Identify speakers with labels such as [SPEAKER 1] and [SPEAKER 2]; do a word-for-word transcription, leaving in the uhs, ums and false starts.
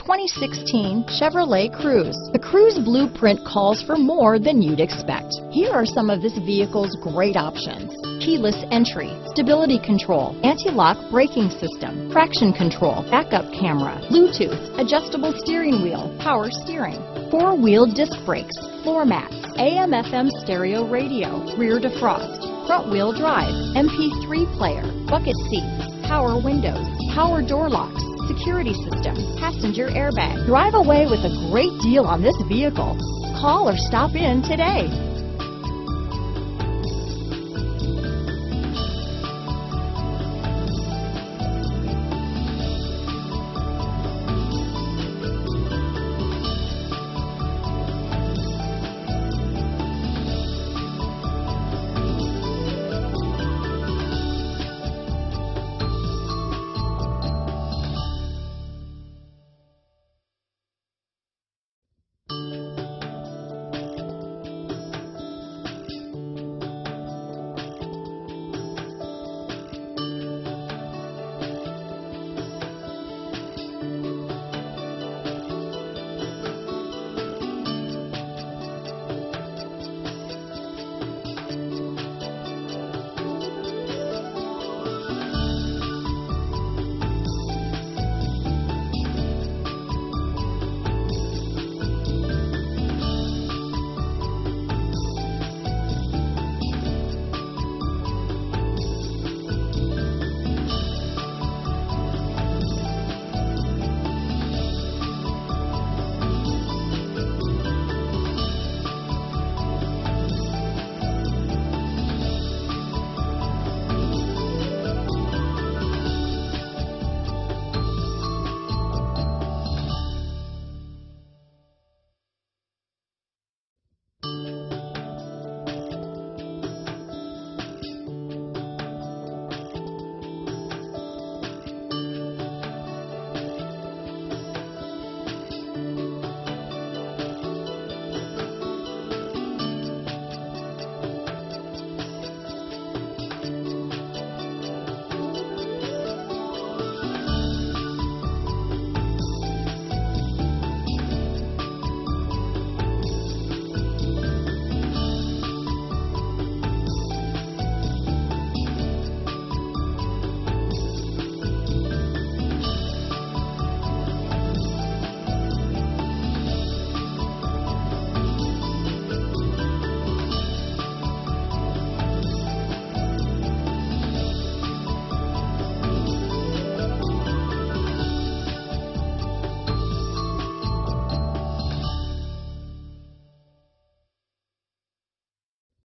[SPEAKER 1] twenty sixteen Chevrolet Cruze. The Cruze blueprint calls for more than you'd expect. Here are some of this vehicle's great options: keyless entry, stability control, anti-lock braking system, traction control, backup camera, Bluetooth, adjustable steering wheel, power steering, four-wheel disc brakes, floor mats, A M F M stereo radio, rear defrost, front-wheel drive, M P three player, bucket seats, power windows, power door locks, security system, passenger airbag. Drive away with a great deal on this vehicle. Call or stop in today.